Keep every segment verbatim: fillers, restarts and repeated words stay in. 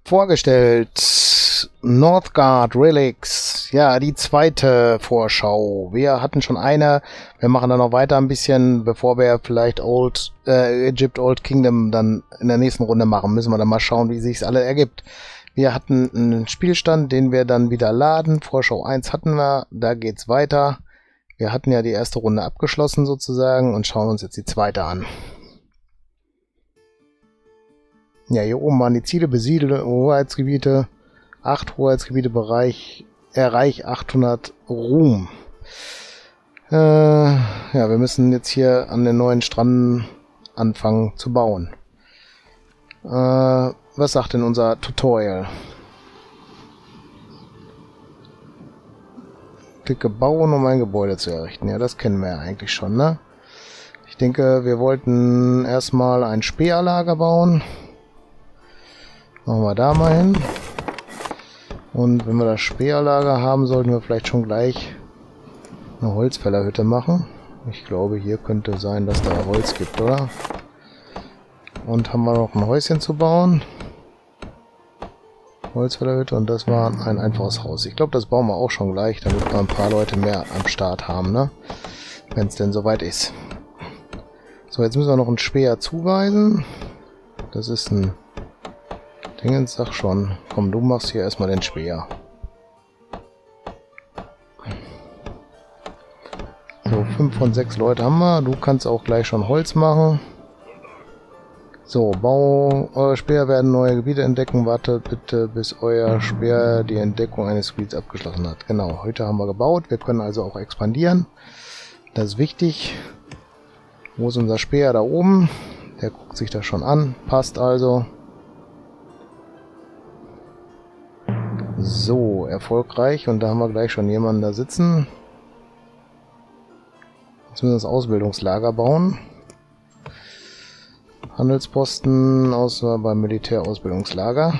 vorgestellt. Northgard Relics. Ja, die zweite Vorschau. Wir hatten schon eine. Wir machen dann noch weiter ein bisschen, bevor wir vielleicht Old äh, Egypt Old Kingdom dann in der nächsten Runde machen. Müssen wir dann mal schauen, wie sich's alle ergibt. Wir hatten einen Spielstand, den wir dann wieder laden. Vorschau eins hatten wir. Da geht's weiter. Wir hatten ja die erste Runde abgeschlossen sozusagen und schauen uns jetzt die zweite an. Ja, hier oben waren die Ziele, besiedelte Hoheitsgebiete, acht Hoheitsgebiete, Bereich, erreich achthundert Ruhm. Äh, ja, wir müssen jetzt hier an den neuen Stranden anfangen zu bauen. Äh, was sagt denn unser Tutorial? Dicke bauen, um ein Gebäude zu errichten. Ja, das kennen wir ja eigentlich schon, ne? Ich denke, wir wollten erstmal ein Speerlager bauen. Machen wir da mal hin. Und wenn wir das Speerlager haben, sollten wir vielleicht schon gleich eine Holzfällerhütte machen. Ich glaube, hier könnte sein, dass da Holz gibt, oder? Und haben wir noch ein Häuschen zu bauen. Holzfällerhütte und das war ein einfaches Haus. Ich glaube, das bauen wir auch schon gleich, damit wir ein paar Leute mehr am Start haben, ne? Wenn es denn soweit ist. So, jetzt müssen wir noch einen Speer zuweisen. Das ist ein Dingens, sag schon. Komm, du machst hier erstmal den Speer. So, fünf von sechs Leute haben wir. Du kannst auch gleich schon Holz machen. So, Bau, euer Speer werden neue Gebiete entdecken. Wartet bitte, bis euer Speer die Entdeckung eines Gebiets abgeschlossen hat. Genau, heute haben wir gebaut. Wir können also auch expandieren. Das ist wichtig. Wo ist unser Speer? Da oben. Der guckt sich das schon an. Passt also. So, erfolgreich. Und da haben wir gleich schon jemanden da sitzen. Jetzt müssen wir das Ausbildungslager bauen. Handelsposten, außer beim Militärausbildungslager.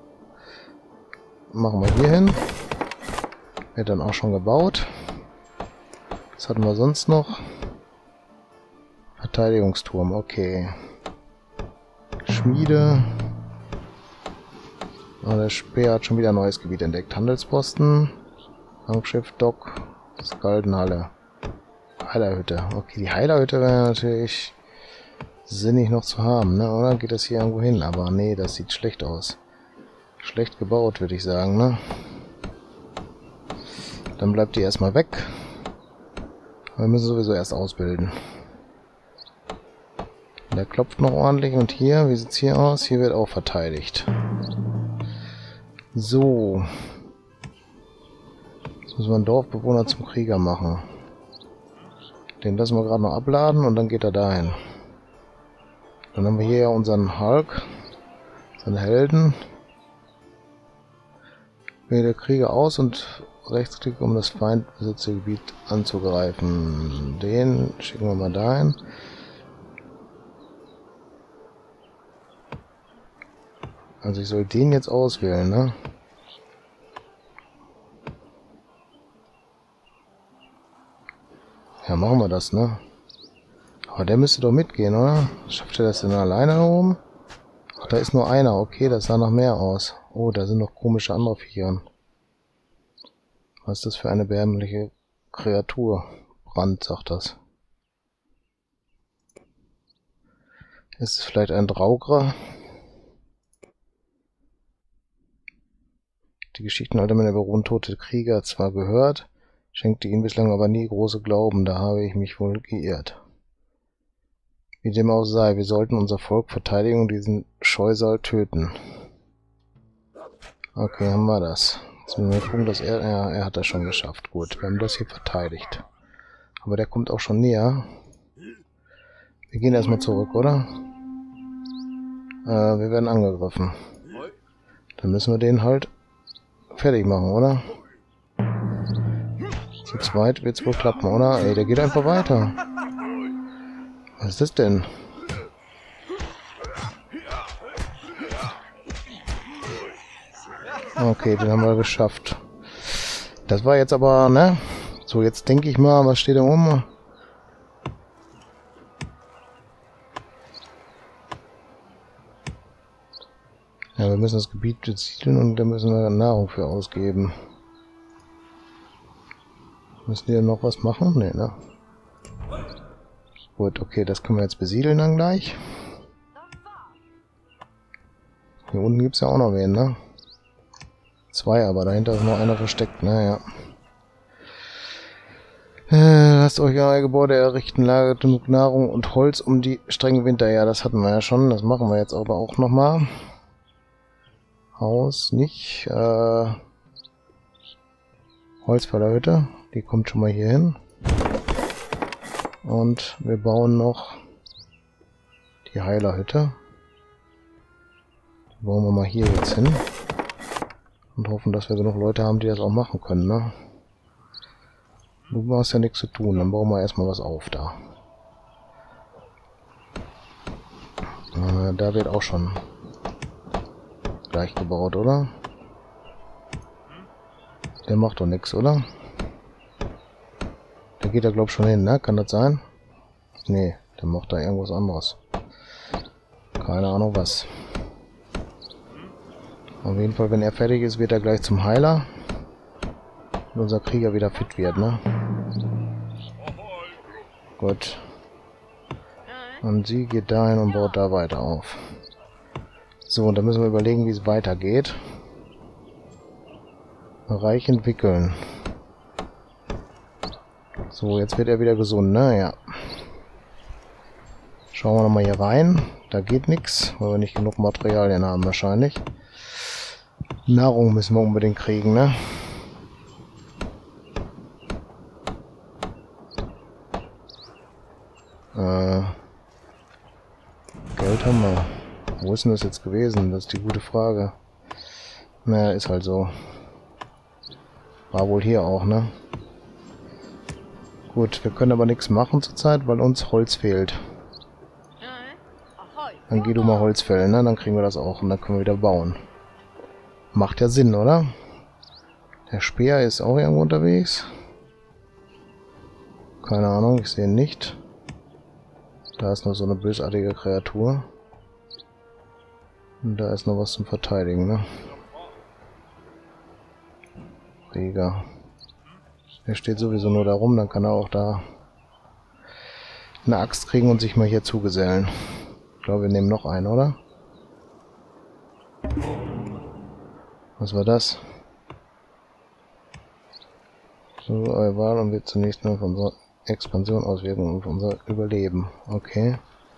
Machen wir hier hin. Wird dann auch schon gebaut. Was hatten wir sonst noch? Verteidigungsturm, okay. Schmiede. Oh, der Speer hat schon wieder ein neues Gebiet entdeckt. Handelsposten. Rangschiff, Dock. Skaldenhalle. Heilerhütte. Okay, die Heilerhütte wäre natürlich sinnig noch zu haben, ne? Oder geht das hier irgendwo hin? Aber nee, das sieht schlecht aus. Schlecht gebaut, würde ich sagen, ne? Dann bleibt die erstmal weg. Wir müssen sowieso erst ausbilden. Der klopft noch ordentlich. Und hier, wie sieht's hier aus? Hier wird auch verteidigt. So. Jetzt müssen wir einen Dorfbewohner zum Krieger machen. Den lassen wir gerade noch abladen und dann geht er dahin. Dann haben wir hier ja unseren Hulk, unseren Helden. Wähle der Krieger aus und rechtsklick, um das feindbesetzte Gebiet anzugreifen. Den schicken wir mal dahin. Also ich soll den jetzt auswählen, ne? Ja, machen wir das, ne? Aber der müsste doch mitgehen, oder? Schafft er das denn alleine da oben? Ach, da ist nur einer. Okay, das sah noch mehr aus. Oh, da sind noch komische andere Viecher. Was ist das für eine erbärmliche Kreatur? Brand, sagt das. Ist es vielleicht ein Draugr? Die Geschichten alter Männer über untote Krieger zwar gehört, schenkte ihnen bislang aber nie große Glauben. Da habe ich mich wohl geirrt. Wie dem auch sei, wir sollten unser Volk verteidigen und diesen Scheusal töten. Okay, haben wir das. Jetzt müssen wir gucken, dass er... Ja, er hat das schon geschafft. Gut, wir haben das hier verteidigt. Aber der kommt auch schon näher. Wir gehen erstmal zurück, oder? Äh, wir werden angegriffen. Dann müssen wir den halt fertig machen, oder? Zu zweit wird es wohl klappen, oder? Ey, der geht einfach weiter. Was ist das denn? Okay, den haben wir geschafft. Das war jetzt aber, ne? So, jetzt denke ich mal, was steht da oben? Ja, wir müssen das Gebiet besiedeln und da müssen wir Nahrung für ausgeben. Müssen die noch was machen? Nee, ne? Gut, okay, das können wir jetzt besiedeln dann gleich. Hier unten gibt es ja auch noch wen, ne? Zwei, aber dahinter ist noch einer versteckt, naja. Äh, lasst euch euer Gebäude errichten, lagert genug Nahrung und Holz um die strengen Winter. Ja, das hatten wir ja schon, das machen wir jetzt aber auch nochmal. Haus nicht. Äh, Holzfällerhütte, die kommt schon mal hier hin. Und wir bauen noch die Heilerhütte. Die bauen wir mal hier jetzt hin. Und hoffen, dass wir genug Leute haben, die das auch machen können, ne? Du hast ja nichts zu tun, dann bauen wir erstmal was auf da. Äh, da wird auch schon gleich gebaut, oder? Der macht doch nichts, oder? Der geht da glaub ich schon hin, ne? Kann das sein? Nee, der macht da irgendwas anderes. Keine Ahnung was. Auf jeden Fall, wenn er fertig ist, wird er gleich zum Heiler. Und unser Krieger wieder fit wird, ne? Gut. Und sie geht dahin und baut da weiter auf. So, und dann müssen wir überlegen, wie es weitergeht. Reich entwickeln. So, jetzt wird er wieder gesund, ne? Ja. Schauen wir nochmal hier rein. Da geht nichts, weil wir nicht genug Materialien haben wahrscheinlich. Nahrung müssen wir unbedingt kriegen, ne? Äh, Geld haben wir. Wo ist denn das jetzt gewesen? Das ist die gute Frage. Naja, ist halt so. War wohl hier auch, ne? Gut, wir können aber nichts machen zurzeit, weil uns Holz fehlt. Dann geh du mal Holz fällen, ne? Dann kriegen wir das auch und dann können wir wieder bauen. Macht ja Sinn, oder? Der Speer ist auch irgendwo unterwegs. Keine Ahnung, ich sehe ihn nicht. Da ist noch so eine bösartige Kreatur. Und da ist noch was zum Verteidigen, ne? Rieger. Der steht sowieso nur da rum, dann kann er auch da eine Axt kriegen und sich mal hier zugesellen. Ich glaube, wir nehmen noch einen, oder? Was war das? So, eure Wahl und wird zunächst nur auf unsere Expansion auswirken und auf unser Überleben. Okay.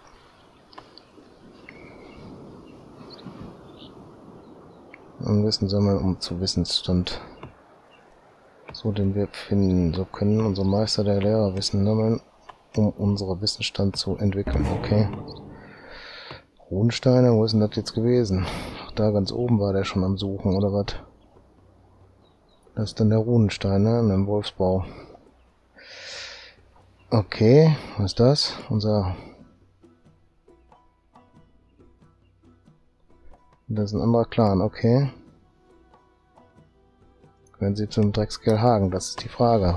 Und Wissen sammeln, um zu Wissensstand. So, den wir finden. So können unsere Meister der Lehrer Wissen sammeln, um unseren Wissensstand zu entwickeln. Okay. Runensteine, wo ist denn das jetzt gewesen? Ach, da ganz oben war der schon am Suchen, oder was? Das ist dann der Runenstein, ne? In dem Wolfsbau. Okay, was ist das? Unser... Das ist ein anderer Clan, okay. Können Sie zum Dreckskerl Hagen? Das ist die Frage.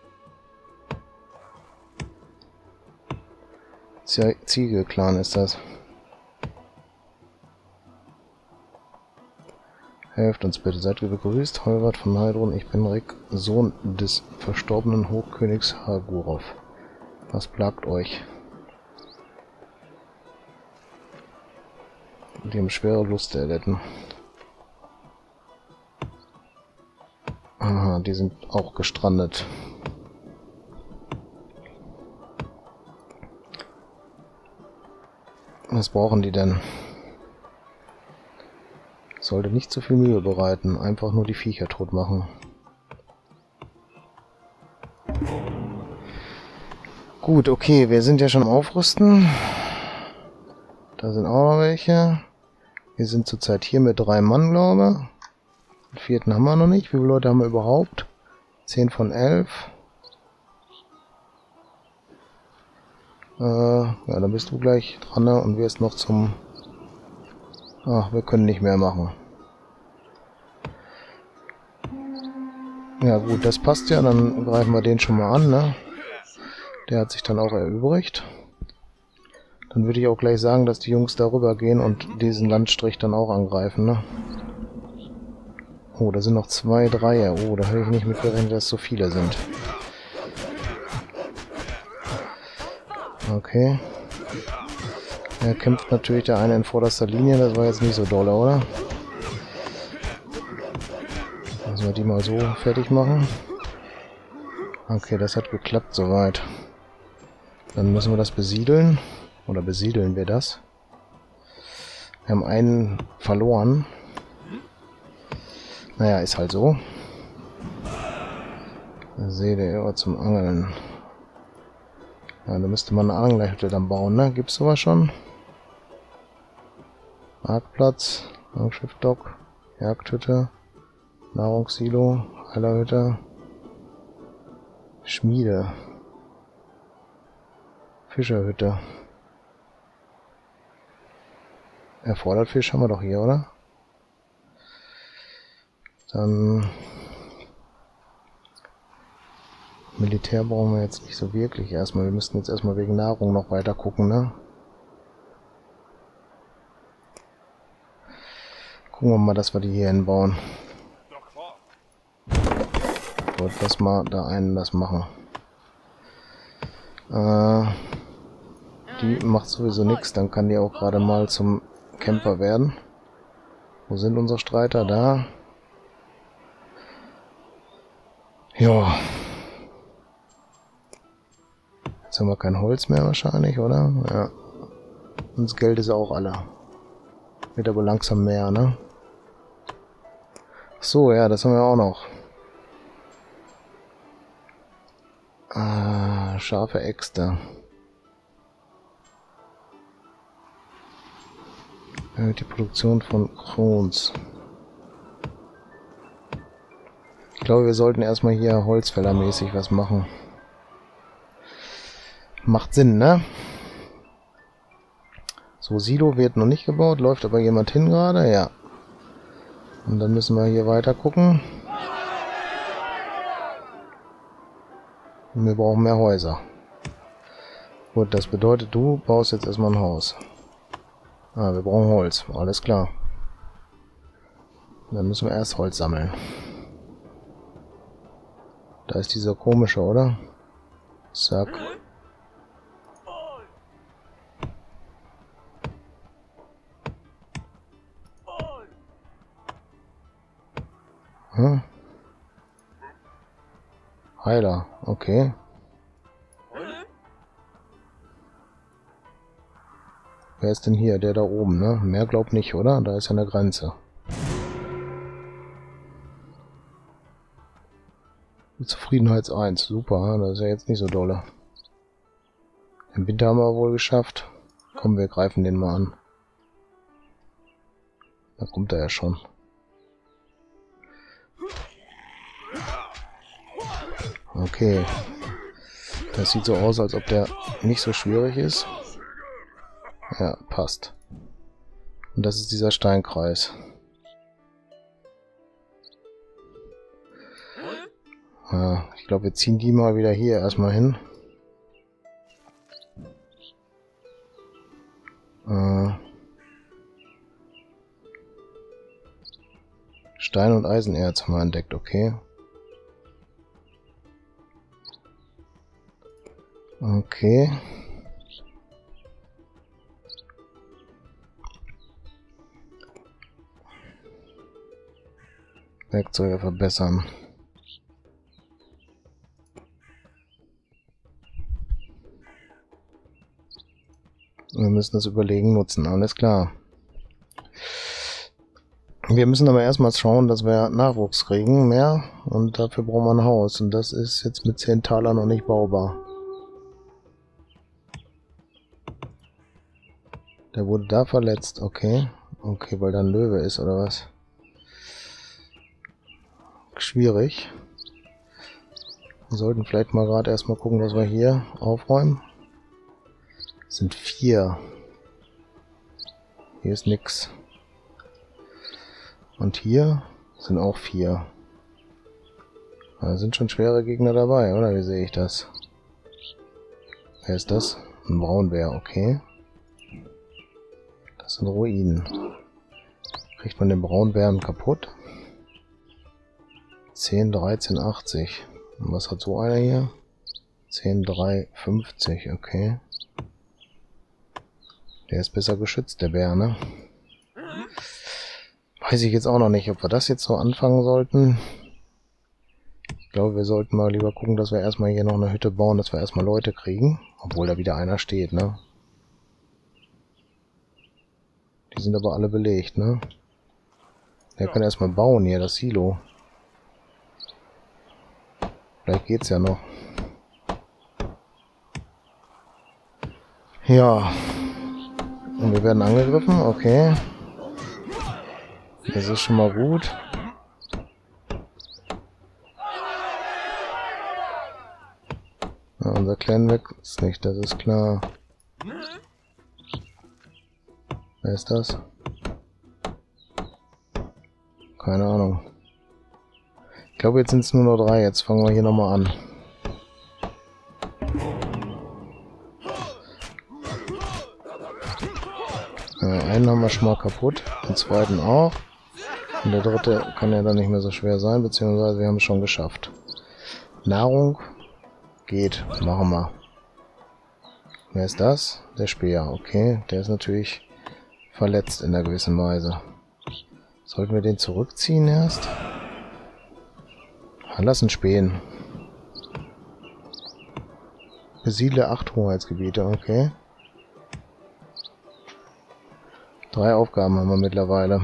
Ziegel-Clan ist das. Helft uns bitte, seid ihr begrüßt. Holwart von Heidrun, ich bin Rick, Sohn des verstorbenen Hochkönigs Hagurov. Was plagt euch? Die haben schwere Lust erlitten. Aha, die sind auch gestrandet. Was brauchen die denn? Sollte nicht zu viel Mühe bereiten, einfach nur die Viecher tot machen. Gut, okay, wir sind ja schon am Aufrüsten. Da sind auch noch welche. Wir sind zurzeit hier mit drei Mann, glaube ich. Den vierten haben wir noch nicht. Wie viele Leute haben wir überhaupt? zehn von elf. Äh, ja, dann bist du gleich dran, ne? Und wirst noch zum... Ach, wir können nicht mehr machen. Ja gut, das passt ja. Dann greifen wir den schon mal an, ne? Der hat sich dann auch erübrigt. Dann würde ich auch gleich sagen, dass die Jungs darüber gehen und diesen Landstrich dann auch angreifen, ne? Oh, da sind noch zwei, drei. Oh, da habe ich nicht mit gerechnet, dass so viele sind. Okay. Er kämpft natürlich der eine in vorderster Linie. Das war jetzt nicht so doll, oder? Müssen wir die mal so fertig machen. Okay, das hat geklappt soweit. Dann müssen wir das besiedeln. Oder besiedeln wir das? Wir haben einen verloren. Naja, ist halt so. Sehe der Irre zum Angeln. Ja, da müsste man eine Anglerhütte dann bauen, ne? Gibt's sowas schon? Marktplatz, Raumschiffdock, Jagdhütte, Nahrungssilo, Heilerhütte, Schmiede, Fischerhütte. Erfordert Fisch haben wir doch hier, oder? Dann Militär brauchen wir jetzt nicht so wirklich erstmal. Wir müssten jetzt erstmal wegen Nahrung noch weiter gucken, ne? Gucken wir mal, dass wir die hier hinbauen. Ich wollte das mal da einen das machen. Äh, die macht sowieso nichts, dann kann die auch gerade mal zum Camper werden. Wo sind unsere Streiter? Da. Ja. Jetzt haben wir kein Holz mehr wahrscheinlich, oder? Ja. Und das Geld ist auch alle. Wird aber langsam mehr, ne? Ach so, ja, das haben wir auch noch. Ah, scharfe Äxte. Erhöht die Produktion von Krons. Ich glaube, wir sollten erstmal hier holzfällermäßig was machen. Macht Sinn, ne? So, Silo wird noch nicht gebaut, läuft aber jemand hin gerade, ja. Und dann müssen wir hier weiter gucken. Und wir brauchen mehr Häuser. Gut, das bedeutet, du baust jetzt erstmal ein Haus. Ah, wir brauchen Holz, alles klar. Dann müssen wir erst Holz sammeln. Da ist dieser komische, oder? Zack. Hm? Heiler, okay. Wer ist denn hier? Der da oben, ne? Mehr glaubt nicht, oder? Da ist ja eine Grenze. Zufriedenheits eins, super, das ist ja jetzt nicht so dolle. Den Winter haben wir wohl geschafft. Komm, wir greifen den mal an. Da kommt er ja schon. Okay. Das sieht so aus, als ob der nicht so schwierig ist. Ja, passt. Und das ist dieser Steinkreis. Ja, ich glaube, wir ziehen die mal wieder hier erstmal hin. Äh, Stein und Eisenerz haben wir entdeckt, okay. Okay. Werkzeuge verbessern. Wir müssen das Überlegen nutzen, alles klar. Wir müssen aber erstmal schauen, dass wir Nachwuchs kriegen, mehr. Und dafür brauchen wir ein Haus. Und das ist jetzt mit zehn Talern noch nicht baubar. Der wurde da verletzt, okay. Okay, weil da ein Löwe ist, oder was? Schwierig. Wir sollten vielleicht mal gerade erstmal gucken, dass wir hier aufräumen. Das sind vier. Hier ist nix. Und hier sind auch vier. Da sind schon schwere Gegner dabei, oder? Wie sehe ich das? Wer ist das? Ein Braunbär, okay. Das sind Ruinen. Kriegt man den Braunbären kaputt? zehn, dreizehn, achtzig. Und was hat so einer hier? zehn, drei, fünfzig, okay. Der ist besser geschützt, der Bär, ne? Weiß ich jetzt auch noch nicht, ob wir das jetzt so anfangen sollten. Ich glaube, wir sollten mal lieber gucken, dass wir erstmal hier noch eine Hütte bauen, dass wir erstmal Leute kriegen. Obwohl da wieder einer steht, ne? Die sind aber alle belegt, ne? Der kann erstmal bauen hier, das Silo. Vielleicht geht's ja noch. Ja. Und wir werden angegriffen, okay. Das ist schon mal gut. Ja, unser Clan wächst nicht, das ist klar. Wer ist das? Keine Ahnung. Ich glaube, jetzt sind es nur noch drei. Jetzt fangen wir hier nochmal an. Ja, einen haben wir schon mal kaputt. Den zweiten auch. Und der dritte kann ja dann nicht mehr so schwer sein, beziehungsweise wir haben es schon geschafft. Nahrung geht. Machen wir. Wer ist das? Der Speer. Okay, der ist natürlich verletzt in einer gewissen Weise. Sollten wir den zurückziehen erst? Lass ihn spähen. Besiedle acht Hoheitsgebiete, okay. Drei Aufgaben haben wir mittlerweile.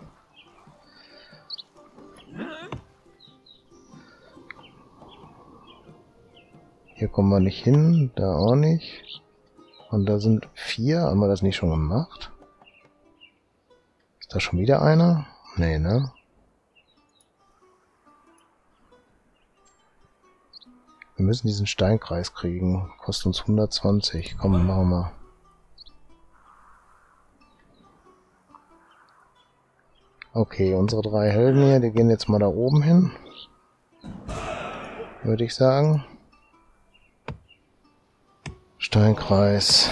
Hier kommen wir nicht hin, da auch nicht. Und da sind vier. Haben wir das nicht schon gemacht? Ist da schon wieder einer? Nee, ne? Wir müssen diesen Steinkreis kriegen. Kostet uns hundertzwanzig. Komm, machen wir. Okay, unsere drei Helden hier, die gehen jetzt mal da oben hin. Würde ich sagen. Steinkreis.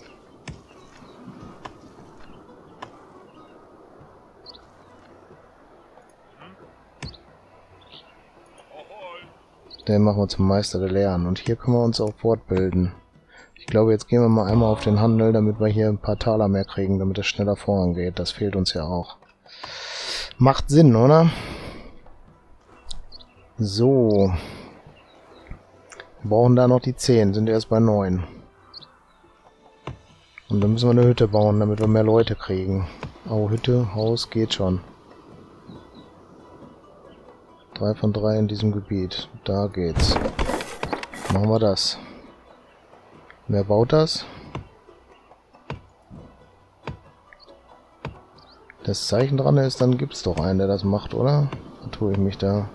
Den machen wir zum Meister der Lehren. Und hier können wir uns auch fortbilden. Ich glaube, jetzt gehen wir mal einmal auf den Handel, damit wir hier ein paar Taler mehr kriegen, damit es schneller vorangeht. Das fehlt uns ja auch. Macht Sinn, oder? So. Wir brauchen da noch die zehn, sind erst bei neun. Und dann müssen wir eine Hütte bauen, damit wir mehr Leute kriegen. Oh, Hütte, Haus geht schon. Drei von drei in diesem Gebiet. Da geht's. Machen wir das. Wer baut das? Das Zeichen dran ist, dann gibt's doch einen, der das macht, oder? Da tue ich mich da.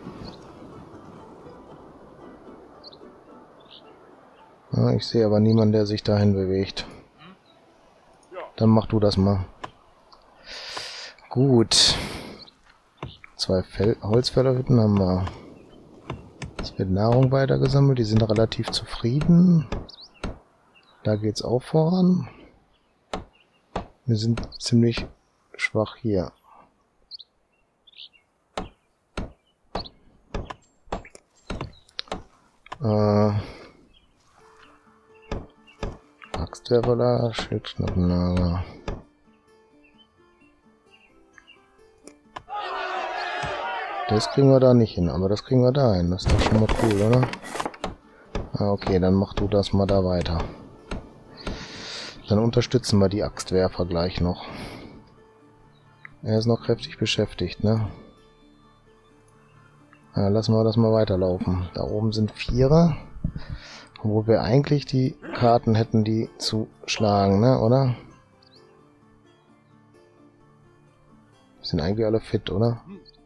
Ja, ich sehe aber niemanden, der sich dahin bewegt. Dann mach du das mal. Gut. Zwei Fel Holzfällerhütten haben wir. Es wird Nahrung weitergesammelt. Die sind relativ zufrieden. Da geht's auch voran. Wir sind ziemlich schwach hier. Äh, Axtwerferlager, Schildknoppenlager. Das kriegen wir da nicht hin, aber das kriegen wir da hin. Das ist doch schon mal cool, oder? Ah, okay, dann mach du das mal da weiter. Dann unterstützen wir die Axtwerfer gleich noch. Er ist noch kräftig beschäftigt, ne? Ja, lassen wir das mal weiterlaufen. Da oben sind Vierer. Wo wir eigentlich die Karten hätten, die zu schlagen, ne, oder? Sind eigentlich alle fit, oder?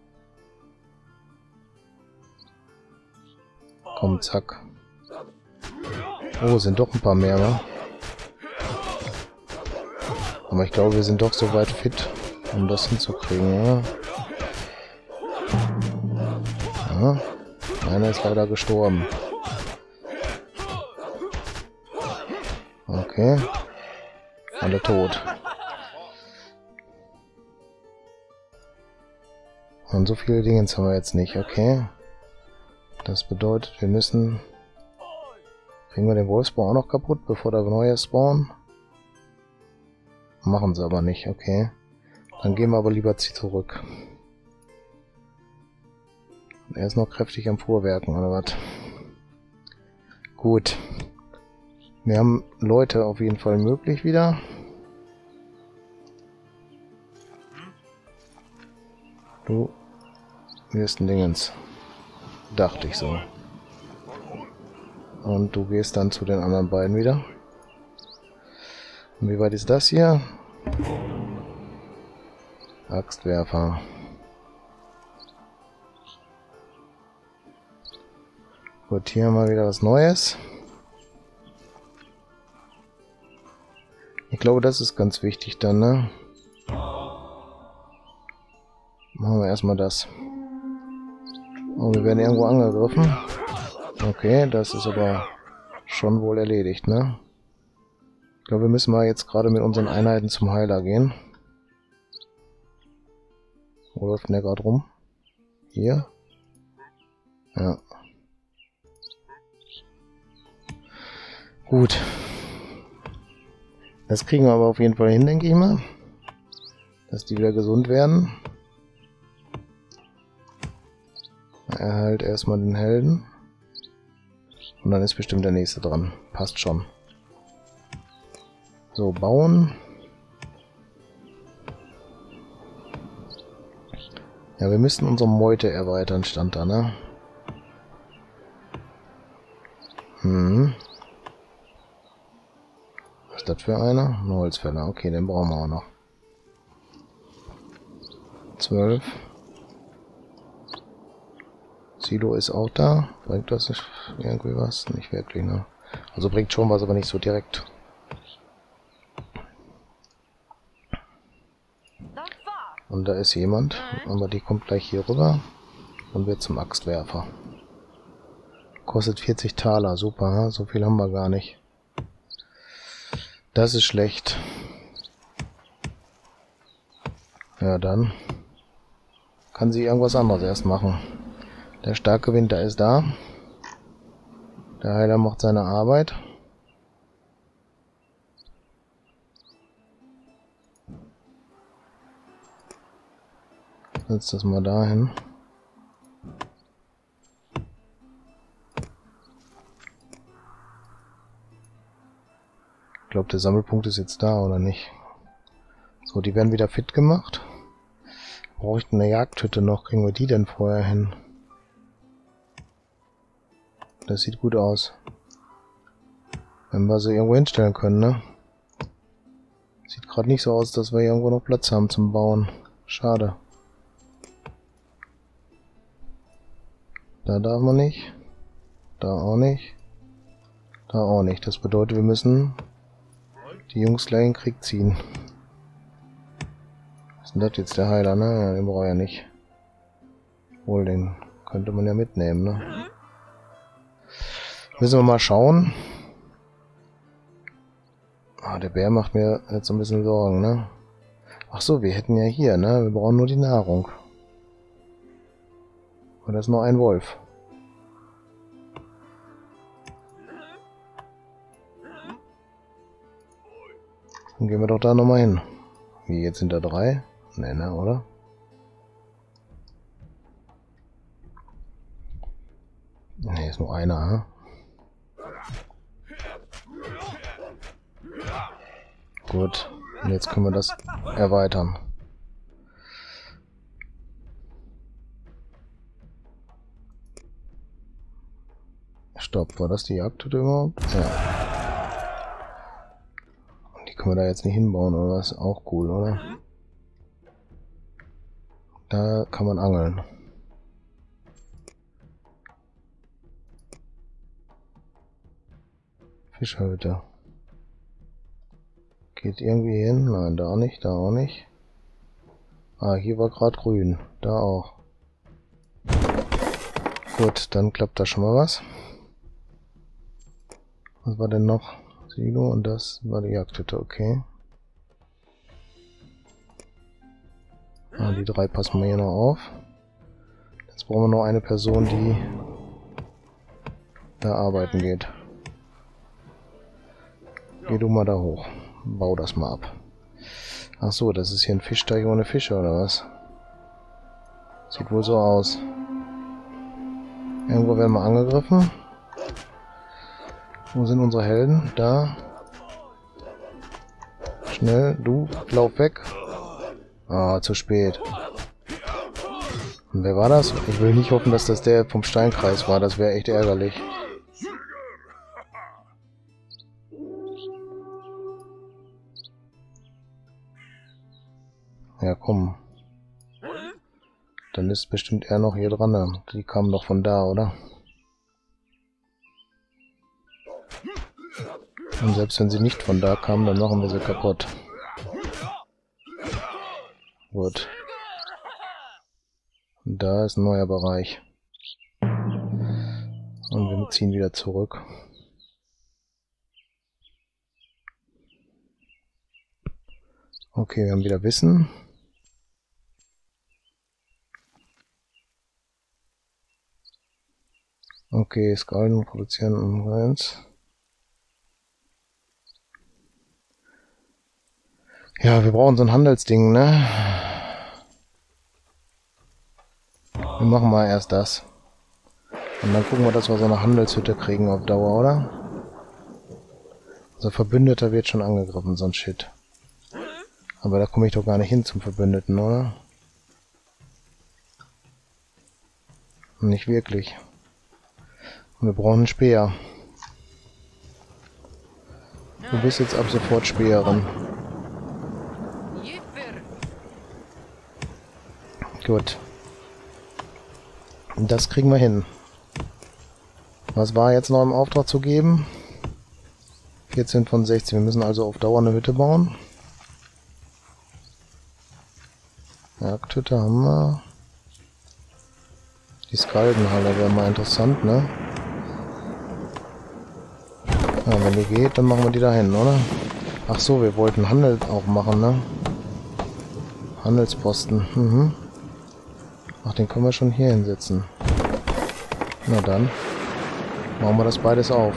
Komm, zack. Oh, sind doch ein paar mehr, ne? Aber ich glaube, wir sind doch soweit fit, um das hinzukriegen, ja? Ja. Einer ist leider gestorben. Okay. Alle tot. Und so viele Dinge haben wir jetzt nicht, okay. Das bedeutet, wir müssen... Kriegen wir den Wolfsbau auch noch kaputt, bevor da neue spawnen? Machen sie aber nicht, okay. Dann gehen wir aber lieber zurück. Er ist noch kräftig am Vorwerken, oder was? Gut. Wir haben Leute auf jeden Fall möglich wieder. Du wirst ein Dingens. Dachte ich so. Und du gehst dann zu den anderen beiden wieder. Und wie weit ist das hier? Axtwerfer. Gut, hier haben wir wieder was Neues. Ich glaube, das ist ganz wichtig dann, ne? Machen wir erstmal das. Oh, wir werden irgendwo angegriffen. Okay, das ist aber schon wohl erledigt, ne? Ich glaube, wir müssen mal jetzt gerade mit unseren Einheiten zum Heiler gehen. Wo läuft denn der gerade rum? Hier? Ja. Gut. Das kriegen wir aber auf jeden Fall hin, denke ich mal. Dass die wieder gesund werden. Erhalt erstmal den Helden. Und dann ist bestimmt der nächste dran. Passt schon. So, bauen. Ja, wir müssen unsere Meute erweitern, stand da, ne? Hm. Was ist das für einer? Ein Holzfäller. Okay, den brauchen wir auch noch. Zwölf. Silo ist auch da. Bringt das nicht irgendwie was? Nicht wirklich, ne? Also bringt schon was, aber nicht so direkt. Und da ist jemand, aber die kommt gleich hier rüber und wird zum Axtwerfer. Kostet vierzig Taler, super, so viel haben wir gar nicht. Das ist schlecht. Ja, dann kann sie irgendwas anderes erst machen. Der starke Winter ist da. Der Heiler macht seine Arbeit. Setz das mal dahin. Ich glaube, der Sammelpunkt ist jetzt da, oder nicht? So, die werden wieder fit gemacht. Brauche ich eine Jagdhütte noch? Kriegen wir die denn vorher hin? Das sieht gut aus. Wenn wir sie irgendwo hinstellen können, ne? Sieht gerade nicht so aus, dass wir irgendwo noch Platz haben zum Bauen. Schade. Da darf man nicht. Da auch nicht. Da auch nicht. Das bedeutet, wir müssen die Jungs gleich in den Krieg ziehen. Was ist denn das jetzt, der Heiler, ne? Ja, den brauche ich ja nicht. Wohl, den könnte man ja mitnehmen, ne? Müssen wir mal schauen. Ah, der Bär macht mir jetzt so ein bisschen Sorgen, ne? Ach so, wir hätten ja hier, ne? Wir brauchen nur die Nahrung. Und da ist noch ein Wolf. Dann gehen wir doch da nochmal hin. Wie, jetzt sind da drei? Ne, ne, oder? Ne, ist nur einer, ha? Gut. Und jetzt können wir das erweitern. Stopp, war das die Jagdhütte überhaupt? Ja. Und die können wir da jetzt nicht hinbauen, oder was? Auch cool, oder? Da kann man angeln. Fischhütte. Geht irgendwie hin? Nein, da auch nicht, da auch nicht. Ah, hier war gerade grün. Da auch. Gut, dann klappt da schon mal was. Was war denn noch? Silo und das war die Jagdhütte, okay. Ah, die drei passen wir hier noch auf. brauchen wir nur eine Person, die da arbeiten geht. Geh du mal da hoch. Bau das mal ab. Ach so, das ist hier ein Fischteich ohne Fische, oder was? Sieht wohl so aus. Irgendwo werden wir angegriffen. Wo sind unsere Helden? Da. Schnell, du, lauf weg. Ah, zu spät. Und wer war das? Ich will nicht hoffen, dass das der vom Steinkreis war. Das wäre echt ärgerlich. Ja, komm. Dann ist bestimmt er noch hier dran. Die kamen doch von da, oder? Und selbst wenn sie nicht von da kamen, dann machen wir sie kaputt. Gut. Und da ist ein neuer Bereich. Und wir ziehen wieder zurück. Okay, wir haben wieder Wissen. Okay, Skalden produzieren und eins. Ja, wir brauchen so ein Handelsding, ne? Wir machen mal erst das. Und dann gucken wir, dass wir so eine Handelshütte kriegen auf Dauer, oder? Unser Verbündeter wird schon angegriffen, so ein Shit. Aber da komme ich doch gar nicht hin zum Verbündeten, oder? Nicht wirklich. Und wir brauchen einen Speer. Du bist jetzt ab sofort Speerin. Gut. Das kriegen wir hin. Was war jetzt noch im Auftrag zu geben? vierzehn von sechzehn. Wir müssen also auf Dauer eine Hütte bauen. Jagdhütte haben wir. Die Skaldenhalle wäre mal interessant, ne? Ja, wenn die geht, dann machen wir die dahin, oder? Ach so, wir wollten Handel auch machen, ne? Handelsposten. Mhm. Ach, den können wir schon hier hinsetzen. Na dann. Machen wir das beides auf.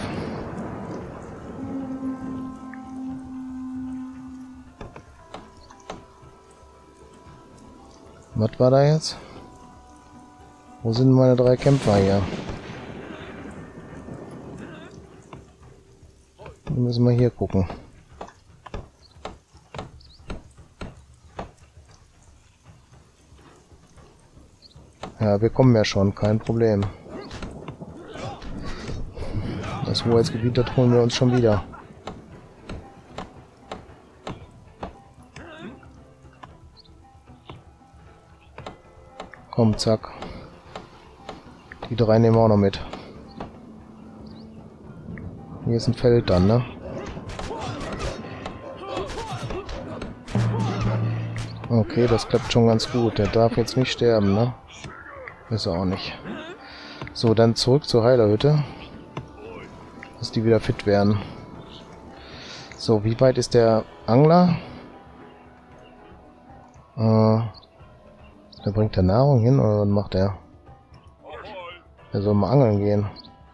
Was war da jetzt? Wo sind meine drei Kämpfer hier? Dann müssen wir hier gucken. Ja, wir kommen ja schon, kein Problem. Das Hoheitsgebiet, das holen wir uns schon wieder. Komm, zack. Die drei nehmen wir auch noch mit. Hier ist ein Feld dann, ne? Okay, das klappt schon ganz gut. Der darf jetzt nicht sterben, ne? Ist er auch nicht. So, dann zurück zur Heilerhütte. Dass die wieder fit werden. So, wie weit ist der Angler? Äh, der bringt der Nahrung hin oder was macht er? Er soll mal angeln gehen.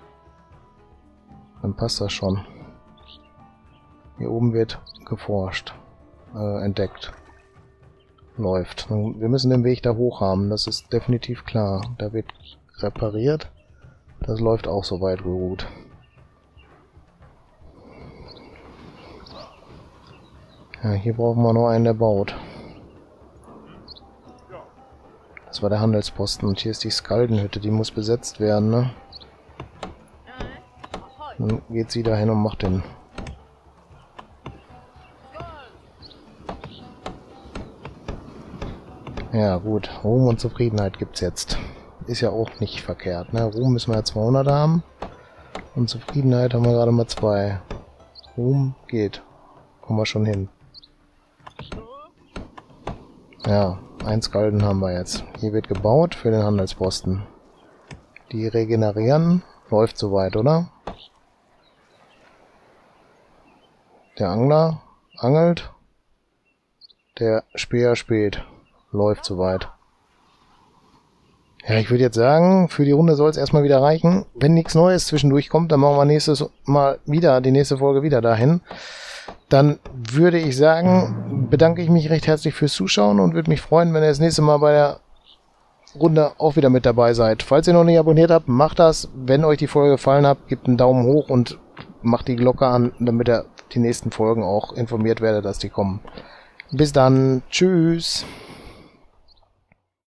Dann passt das schon. Hier oben wird geforscht. Äh, entdeckt. Läuft. Wir müssen den Weg da hoch haben, das ist definitiv klar. Da wird repariert. Das läuft auch soweit gut. Ja, hier brauchen wir nur einen, der baut. Das war der Handelsposten und hier ist die Skaldenhütte, die muss besetzt werden, ne? Dann geht sie dahin und macht den. Ja gut, Ruhm und Zufriedenheit gibt's jetzt. Ist ja auch nicht verkehrt, ne? Ruhm müssen wir ja zweihundert haben. Und Zufriedenheit haben wir gerade mal zwei. Ruhm geht. Kommen wir schon hin. Ja, ein Skalden haben wir jetzt. Hier wird gebaut für den Handelsposten. Die regenerieren. Läuft soweit, oder? Der Angler angelt. Der Speer späht. Läuft soweit. Ja, ich würde jetzt sagen, für die Runde soll es erstmal wieder reichen. Wenn nichts Neues zwischendurch kommt, dann machen wir nächstes Mal wieder, die nächste Folge wieder dahin. Dann würde ich sagen, bedanke ich mich recht herzlich fürs Zuschauen und würde mich freuen, wenn ihr das nächste Mal bei der Runde auch wieder mit dabei seid. Falls ihr noch nicht abonniert habt, macht das. Wenn euch die Folge gefallen hat, gebt einen Daumen hoch und macht die Glocke an, damit ihr die nächsten Folgen auch informiert werdet, dass die kommen. Bis dann. Tschüss.